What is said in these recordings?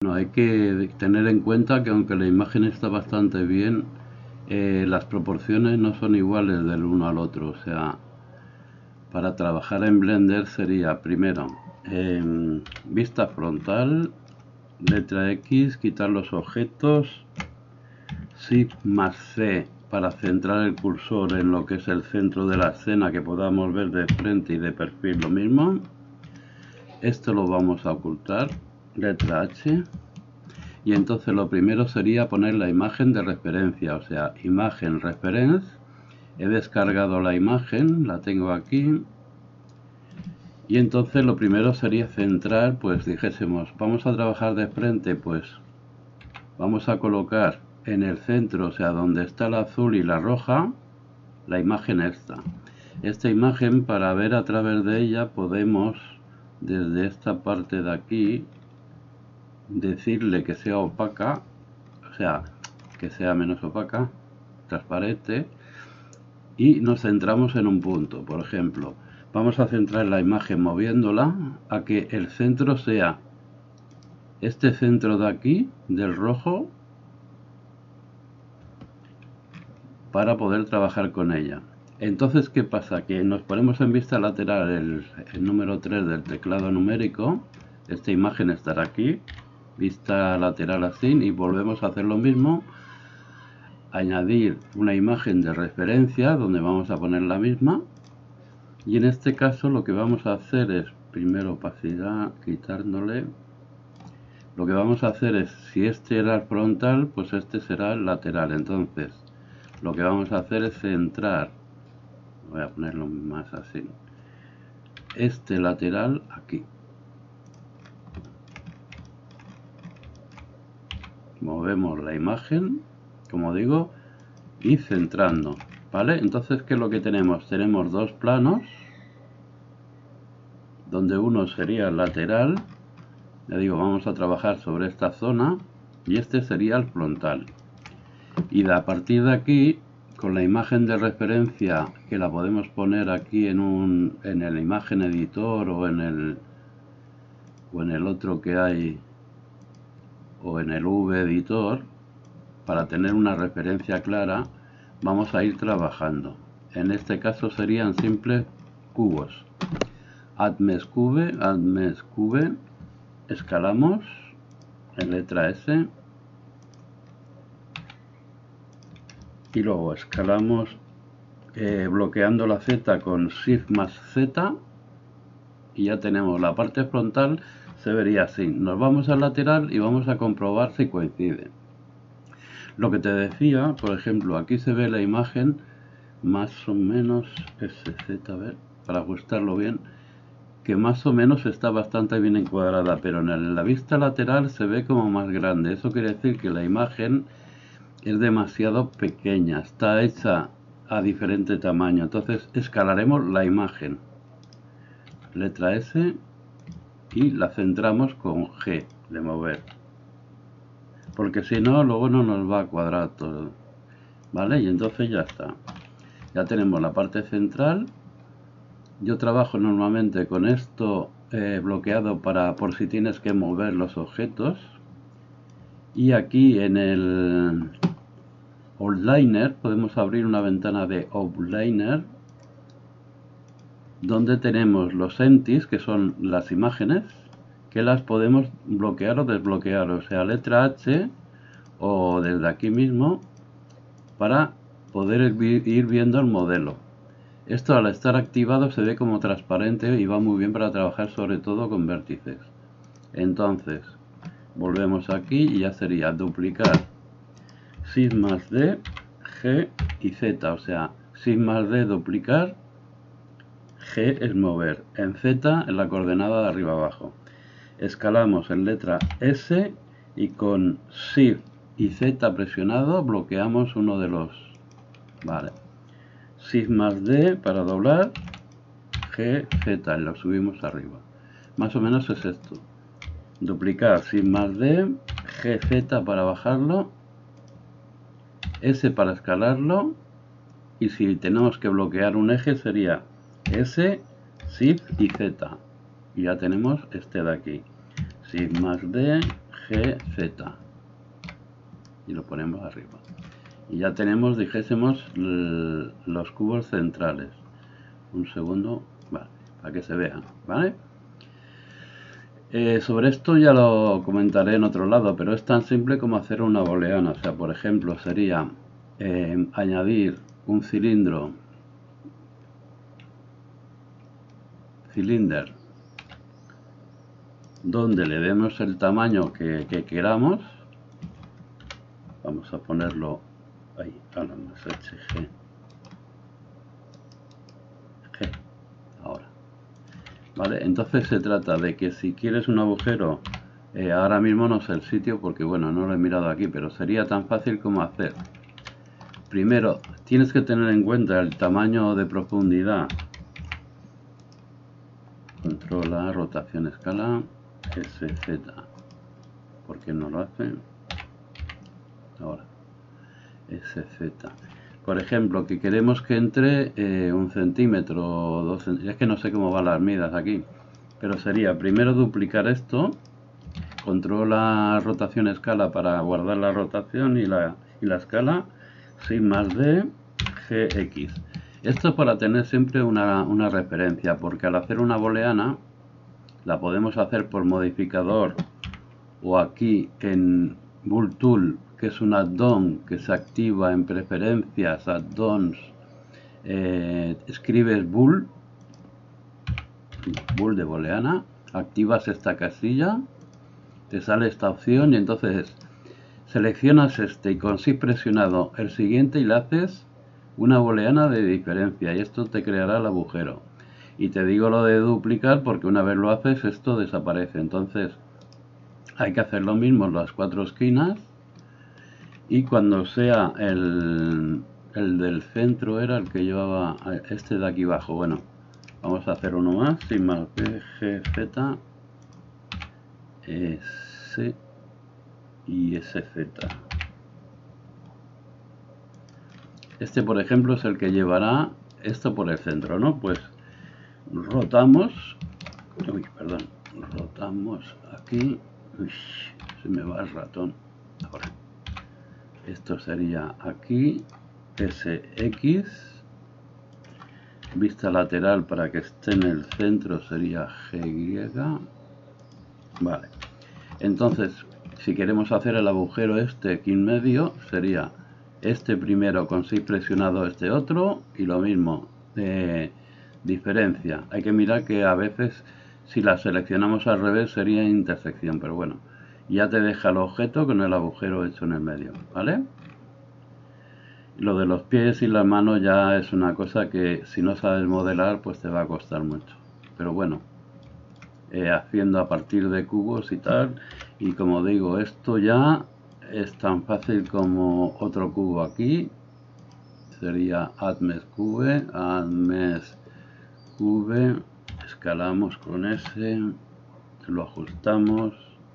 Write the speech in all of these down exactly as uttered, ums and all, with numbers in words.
No, hay que tener en cuenta que aunque la imagen está bastante bien, eh, las proporciones no son iguales del uno al otro. O sea, para trabajar en Blender sería primero eh, vista frontal, letra X, quitar los objetos, Shift más C para centrar el cursor en lo que es el centro de la escena, que podamos ver de frente y de perfil lo mismo. Esto lo vamos a ocultar, letra H, y entonces lo primero sería poner la imagen de referencia, o sea, imagen reference. He descargado la imagen, la tengo aquí, y entonces lo primero sería centrar, pues dijésemos, vamos a trabajar de frente, pues vamos a colocar en el centro, o sea, donde está el azul y la roja, la imagen esta. Esta imagen, para ver a través de ella, podemos, desde esta parte de aquí, decirle que sea opaca, o sea, que sea menos opaca, transparente, y nos centramos en un punto. Por ejemplo, vamos a centrar la imagen moviéndola a que el centro sea este centro de aquí, del rojo, para poder trabajar con ella. Entonces, ¿qué pasa? Que nos ponemos en vista lateral el, el número tres del teclado numérico. Esta imagen estará aquí, vista lateral así, y volvemos a hacer lo mismo. Añadir una imagen de referencia donde vamos a poner la misma, y en este caso lo que vamos a hacer es, primero opacidad, quitándole. Lo que vamos a hacer es, si este era el frontal, pues este será el lateral. Entonces lo que vamos a hacer es centrar, voy a ponerlo más así, este lateral aquí. Movemos la imagen, como digo, y centrando, ¿vale? Entonces, ¿qué es lo que tenemos? Tenemos dos planos, donde uno sería el lateral, ya digo, vamos a trabajar sobre esta zona, y este sería el frontal. Y a partir de aquí, con la imagen de referencia, que la podemos poner aquí en un en el imagen editor o en el o en el otro que hay, o en el V editor, para tener una referencia clara, vamos a ir trabajando. En este caso serían simples cubos. Add Mesh Cube, Add Mesh Cube, escalamos en letra S, y luego escalamos eh, bloqueando la Z con Shift más Z, y ya tenemos la parte frontal. Se vería así. Nos vamos al lateral y vamos a comprobar si coincide. Lo que te decía, por ejemplo, aquí se ve la imagen más o menos S Z, a ver, para ajustarlo bien, que más o menos está bastante bien encuadrada, pero en la vista lateral se ve como más grande. Eso quiere decir que la imagen es demasiado pequeña, está hecha a diferente tamaño. Entonces escalaremos la imagen, letra S, y la centramos con G de mover, porque si no luego no nos va a cuadrar todo, ¿vale? Y entonces ya está, ya tenemos la parte central. Yo trabajo normalmente con esto eh, bloqueado para por si tienes que mover los objetos. Y aquí en el Outliner podemos abrir una ventana de Outliner, donde tenemos los entities, que son las imágenes, que las podemos bloquear o desbloquear, o sea, letra H o desde aquí mismo, para poder ir viendo el modelo. Esto, al estar activado, se ve como transparente y va muy bien para trabajar sobre todo con vértices. Entonces volvemos aquí y ya sería duplicar, Shift más D, G y Z, o sea, Shift más D duplicar, G es mover, en Z en la coordenada de arriba abajo. Escalamos en letra S y con Shift y Z presionado bloqueamos uno de los, vale, Shift más D para doblar, G, Z, y lo subimos arriba. Más o menos es esto. Duplicar, Shift más D, G, Z para bajarlo, S para escalarlo, y si tenemos que bloquear un eje sería S, Shift y Z. Y ya tenemos este de aquí. Shift más D, G, Z. Y lo ponemos arriba. Y ya tenemos, dijésemos, los cubos centrales. Un segundo, vale, para que se vean, ¿vale? Eh, sobre esto ya lo comentaré en otro lado, pero es tan simple como hacer una booleana. O sea, por ejemplo, sería eh, añadir un cilindro, cylinder, donde le demos el tamaño que, que queramos. Vamos a ponerlo ahí, a la más H G. G, ahora. Vale, entonces se trata de que si quieres un agujero, eh, ahora mismo no sé el sitio porque bueno, no lo he mirado aquí, pero sería tan fácil como hacer. Primero, tienes que tener en cuenta el tamaño de profundidad. Controla, rotación, escala, S Z. ¿Por qué no lo hace? Ahora, S Z. Por ejemplo, que queremos que entre eh, un centímetro o dos centímetros. Es que no sé cómo van las medidas aquí. Pero sería primero duplicar esto. Controla rotación escala para guardar la rotación y la, y la escala. Sin más D, G X. Esto para tener siempre una, una referencia. Porque al hacer una booleana, la podemos hacer por modificador o aquí en Bool Tool, que es un add-on que se activa en preferencias, add-ons, eh, escribes bool, bool de booleana, activas esta casilla, te sale esta opción y entonces seleccionas este y con shift presionado el siguiente y le haces una booleana de diferencia y esto te creará el agujero. Y te digo lo de duplicar porque una vez lo haces esto desaparece, entonces hay que hacer lo mismo en las cuatro esquinas. Y cuando sea el, el del centro era el que llevaba este de aquí abajo. Bueno, vamos a hacer uno más, sin más, B, G, Z, S y S Z. Este, por ejemplo, es el que llevará esto por el centro, ¿no? Pues rotamos, uy, perdón, rotamos aquí, uy, se me va el ratón, ahora. Esto sería aquí, S X, vista lateral para que esté en el centro sería G Y, vale. Entonces, si queremos hacer el agujero este aquí en medio, sería este primero con shift presionado, este otro, y lo mismo, eh, diferencia. Hay que mirar que a veces, si la seleccionamos al revés, sería intersección, pero bueno. Ya te deja el objeto con el agujero hecho en el medio, ¿vale? Lo de los pies y las manos ya es una cosa que si no sabes modelar pues te va a costar mucho. Pero bueno, eh, haciendo a partir de cubos y tal, y como digo, esto ya es tan fácil como otro cubo aquí. Sería add mesh cube, add mesh cube, escalamos con S, lo ajustamos.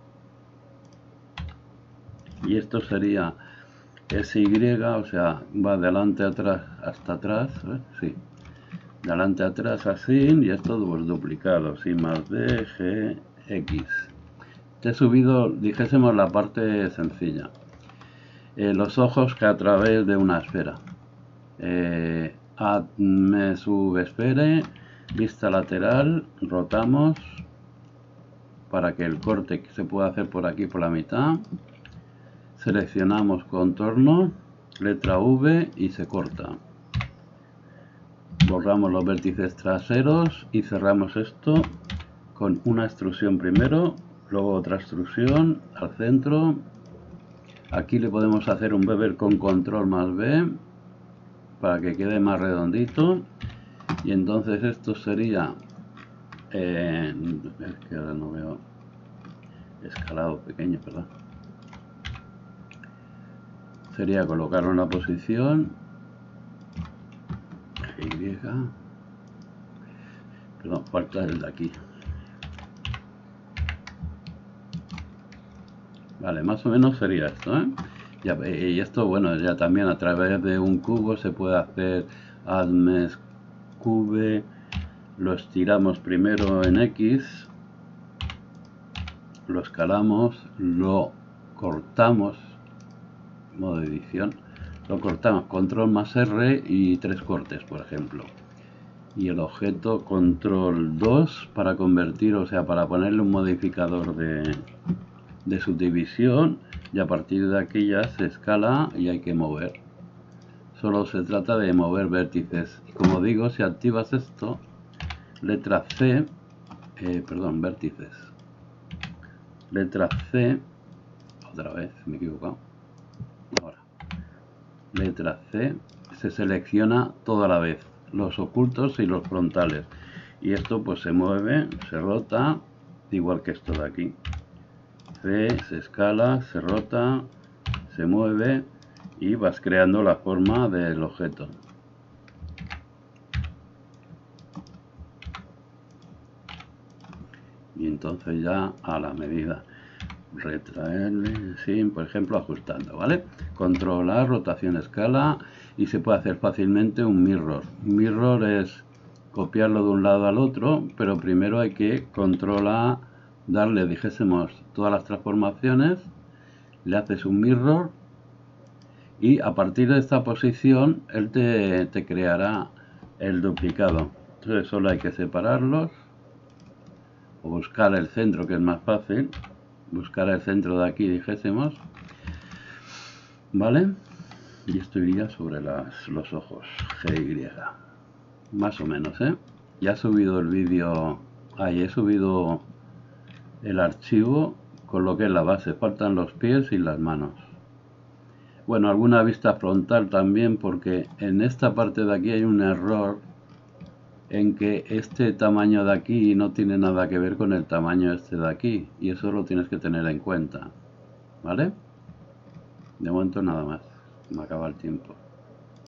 Y esto sería S Y, o sea, va de adelante atrás hasta atrás, ¿eh? Sí, de adelante atrás así, y esto pues duplicado, sin más D, G, X. Te he subido, dijésemos, la parte sencilla. Eh, los ojos que a través de una esfera. Eh, add mesh V esfera, vista lateral, rotamos para que el corte que se pueda hacer por aquí por la mitad. Seleccionamos contorno, letra V y se corta. Borramos los vértices traseros y cerramos esto con una extrusión primero, luego otra extrusión al centro. Aquí le podemos hacer un bevel con control más B para que quede más redondito. Y entonces esto sería, eh, es que ahora no veo, escalado pequeño, ¿verdad? Sería colocarlo en la posición Y, perdón, falta el de aquí. Vale, más o menos sería esto, ¿eh? Ya, y esto, bueno, ya también a través de un cubo se puede hacer add mesh cube, lo estiramos primero en X, lo escalamos, lo cortamos, modo edición, lo cortamos, control más R y tres cortes, por ejemplo. Y el objeto control dos para convertir, o sea, para ponerle un modificador de, de subdivisión, y a partir de aquí ya se escala y hay que mover. Solo se trata de mover vértices. Y como digo, si activas esto, letra C, eh, perdón, vértices. Letra C, otra vez, me he equivocado. Ahora, letra C, se selecciona toda la vez, los ocultos y los frontales. Y esto pues se mueve, se rota, igual que esto de aquí. C, se escala, se rota, se mueve y vas creando la forma del objeto. Y entonces ya a la medida retraerle, sí, por ejemplo ajustando, ¿vale? Controlar, rotación, escala, y se puede hacer fácilmente un mirror. Mirror es copiarlo de un lado al otro, pero primero hay que controlar, darle, dijésemos, todas las transformaciones, le haces un mirror y a partir de esta posición él te, te creará el duplicado. Entonces solo hay que separarlos o buscar el centro, que es más fácil, buscar el centro de aquí, dijésemos, ¿vale? Y esto iría sobre las, los ojos, G Y, más o menos, ¿eh? Ya he subido el vídeo, ahí he subido el archivo con lo que es la base, faltan los pies y las manos. Bueno, alguna vista frontal también, porque en esta parte de aquí hay un error en que este tamaño de aquí no tiene nada que ver con el tamaño este de aquí, y eso lo tienes que tener en cuenta, ¿vale? De momento nada más, me acaba el tiempo.